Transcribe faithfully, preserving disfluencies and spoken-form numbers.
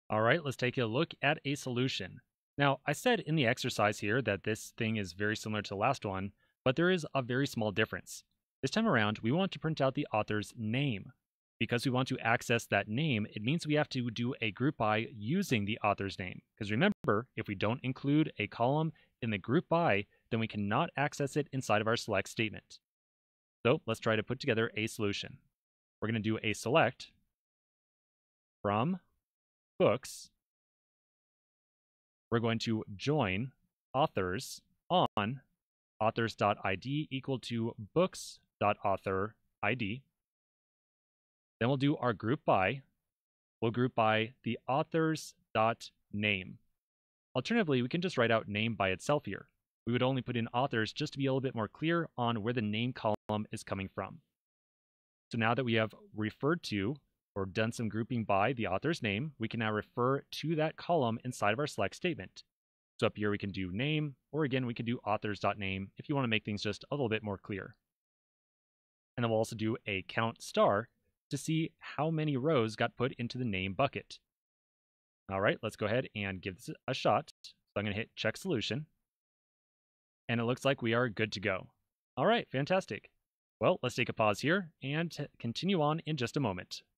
All right, let's take a look at a solution. Now, I said in the exercise here that this thing is very similar to the last one, but there is a very small difference. This time around, we want to print out the author's name. Because we want to access that name, it means we have to do a group by using the author's name. Because remember, if we don't include a column in the group by, then we cannot access it inside of our select statement. So let's try to put together a solution. We're going to do a select from books. We're going to join authors on authors.id equal to books.authorID. Then we'll do our group by. We'll group by the authors.name. Alternatively, we can just write out name by itself here. We would only put in authors just to be a little bit more clear on where the name column is coming from. So now that we have referred to or done some grouping by the author's name, we can now refer to that column inside of our select statement. So up here we can do name, or again we can do authors.name if you want to make things just a little bit more clear. And then we'll also do a count star to see how many rows got put into the name bucket. All right, let's go ahead and give this a shot. So I'm going to hit check solution. And it looks like we are good to go. All right, fantastic. Well, let's take a pause here and continue on in just a moment.